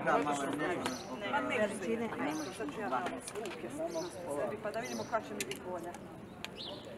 Sad ću ja malo ruke sebi, pa da vidimo kada će mi biti bolja.